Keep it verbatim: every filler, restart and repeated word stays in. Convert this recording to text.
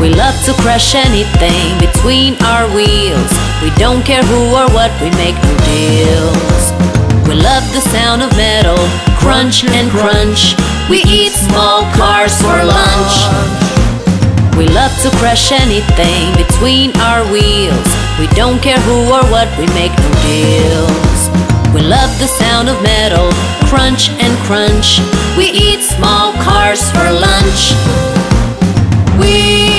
We love to crush anything between our wheels. We don't care who or what, we make no deals. We love the sound of metal, crunch and crunch. We eat small cars for lunch. We love to crush anything between our wheels. We don't care who or what, we make no deals. We love the sound of metal, crunch and crunch. We eat small cars for lunch. We